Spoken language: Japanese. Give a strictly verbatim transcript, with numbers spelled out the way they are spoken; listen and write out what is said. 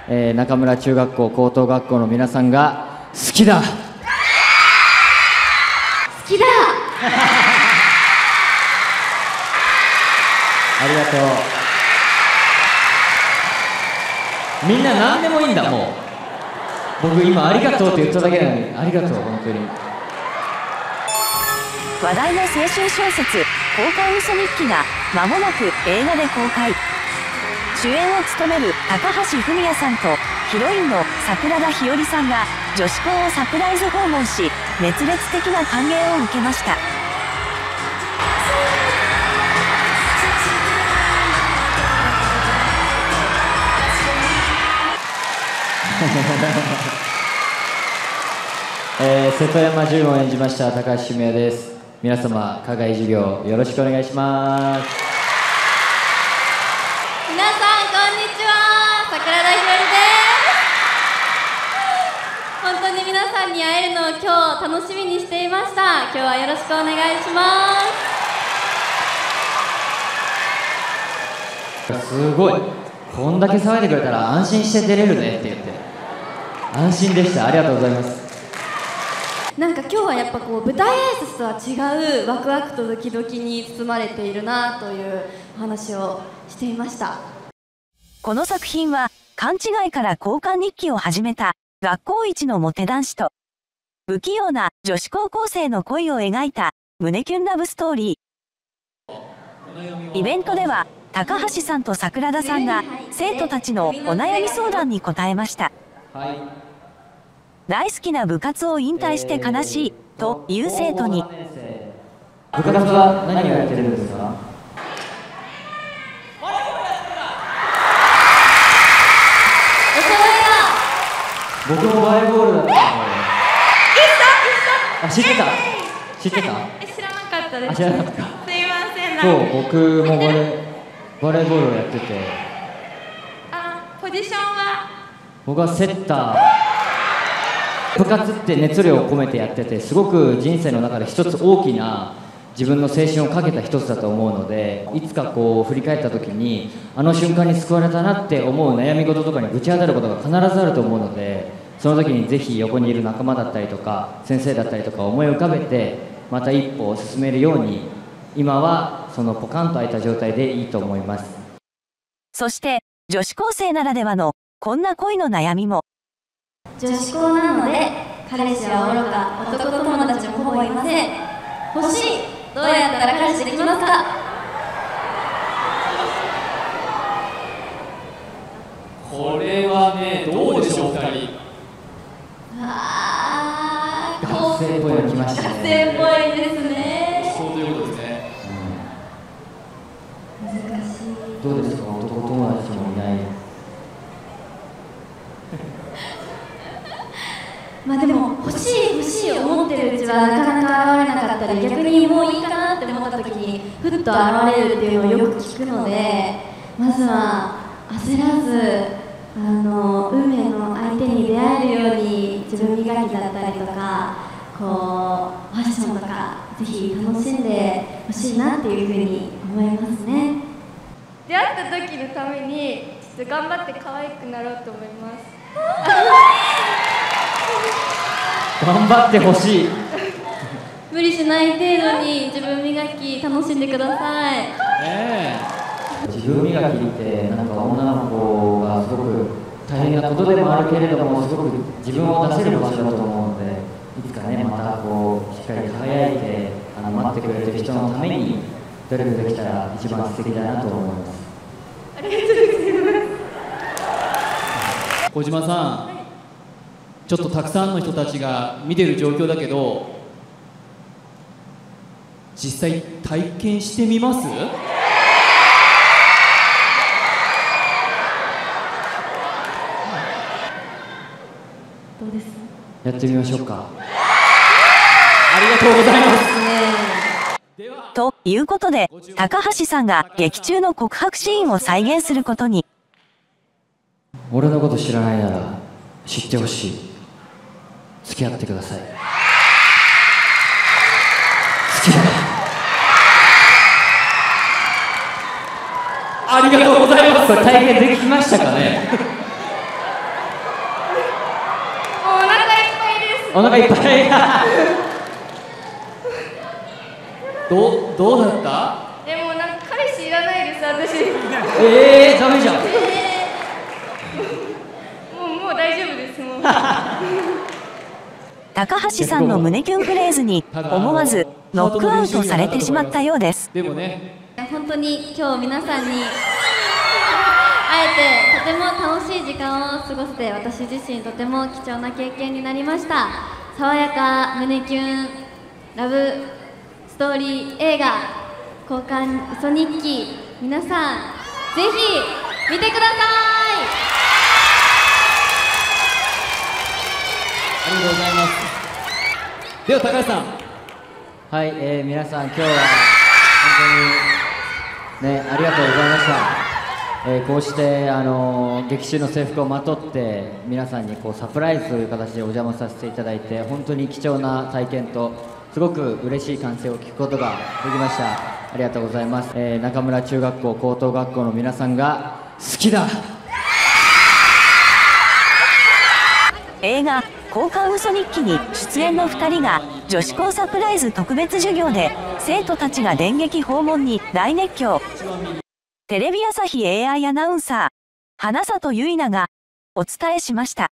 えー、中村中学校高等学校の皆さんが好きだ好きだありがとう。みんな何でもいいんだ。もう僕今ありがとうって言っただけなのにありがとう本当に。 話題の青春小説「交換ウソ日記」が間もなく映画で公開。主演を務める高橋文哉さんとヒロインの桜田ひよりさんが女子校をサプライズ訪問し、熱烈的な歓迎を受けました。 えー、瀬戸山潤を演じました高橋文哉です。皆様課外授業よろしくお願いします。 皆さんこんにちは、桜田ひよりです。本当に皆さんに会えるのを今日楽しみにしていました。今日はよろしくお願いします。 すごい、こんだけ騒いでくれたら安心して出れるねって言って安心でした。ありがとうございます。 なんか今日はやっぱこう舞台挨拶とは違うワクワクとドキドキに包まれているなというお話をしていました。 この作品は勘違いから交換日記を始めた学校一のモテ男子と不器用な女子高校生の恋を描いた胸キュンラブストーリー。イベントでは高橋さんと桜田さんが生徒たちのお悩み相談に答えました。 はい、 大好きな部活を引退して悲しいという生徒に、 部活は何をやってるんですか？僕もバレーボールだったので。あ、知ってた？知ってた？ 知らなかったです。 あ、知らなかった。 すいません。 そう、僕もバレーバレーボールをやってて。 あ、ポジションは？ 僕はセッター。部活って熱量を込めてやってて、すごく人生の中で一つ大きな自分の青春をかけた一つだと思うので、いつかこう振り返った時にあの瞬間に救われたなって思う悩み事とかにぶち当たることが必ずあると思うので、その時にぜひ横にいる仲間だったりとか先生だったりとか思い浮かべて、また一歩を進めるように、今はそのポカンと開いた状態でいいと思います。 そして女子高生ならではのこんな恋の悩みも。 女子校なので彼氏はおろか男友達もほぼいません。欲しい。どうやったら彼氏できますか？ これはね、どうでしょう、ふたり。 あー、 学生っぽいの来ましたね。 学生っぽいですね。 そうということですね。 難しい。 どうですか、男友達もいない。 まあでも欲しい欲しい思ってるうちはなかなか現れなかったり、逆にもういいかなって思った時にふっと現れるっていうのをよく聞くので、まずは焦らず、あの運命の相手に出会えるように自分磨きだったりとか、こうファッションとかぜひ楽しんでほしいなっていうふうに思いますね。出会った時のためにちょっと頑張って可愛くなろうと思います。 頑張ってほしい。 無理しない程度に自分磨き楽しんでください。 ね自分磨きってなんか女の子がすごく大変なことでもあるけれども、すごく自分を出せる場所だと思うので、いつかね、またこうしっかり輝いてあの待ってくれてる人のために努力できたら一番素敵だなと思います。 ありがとうございます。 小島さん、ちょっとたくさんの人たちが見てる状況だけど、実際体験してみます？ どうです？ やってみましょうか。 ありがとうございます。 ということで、高橋さんが劇中の告白シーンを再現することに。 俺のこと知らないなら知ってほしい。付き合ってください。好きだ。 ありがとうございます。 これ体験できましたかね？ お腹いっぱいどうどうだった？ でもなんか彼氏いらないです私。 えー、ダメじゃん。 もうもう大丈夫ですもう。 高橋さんの胸キュンフレーズに思わずノックアウトされてしまったようです。 でもね、 本当に今日皆さんに会えてとても楽しい時間を過ごせて、私自身とても貴重な経験になりました。爽やか胸キュンラブストーリー映画交換嘘日記、皆さんぜひ見てください。 ありがとうございます。では高橋さん。 はい、えー、皆さん今日は本当にねありがとうございました。えー、こうしてあのー、劇中の制服をまとって皆さんにこうサプライズという形でお邪魔させていただいて、本当に貴重な体験とすごく嬉しい歓声を聞くことができました。ありがとうございます。えー、中村中学校高等学校の皆さんが好きだ。 映画交換嘘日記に出演のふたりが女子校サプライズ特別授業で生徒たちが電撃訪問に大熱狂。テレビ朝日 エーアイ アナウンサー花里ゆいながお伝えしました。